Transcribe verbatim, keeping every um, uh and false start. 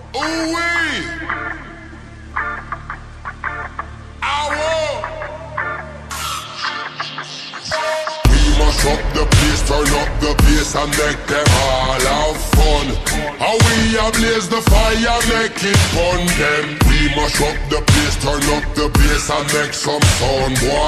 Ooh-wee! Ow! We mash up the place, turn up the bass and make them all have fun. How we ablaze the fire, make it fun them. We mash up the place, turn up the bass and make some sound, boy.